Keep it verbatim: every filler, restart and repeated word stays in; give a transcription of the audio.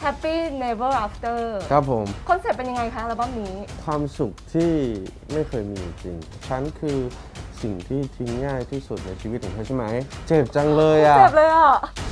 Happy Never After ครับผมคอนเซ็ปต์เป็นยังไงคะอัลบั้มนี้ความสุขที่ไม่เคยมีจริงฉันคือสิ่งที่ทิ้งง่ายที่สุดในชีวิตของเธอใช่ไหมเจ็บจังเลยอ่ะเจ็บเลยอ่ะ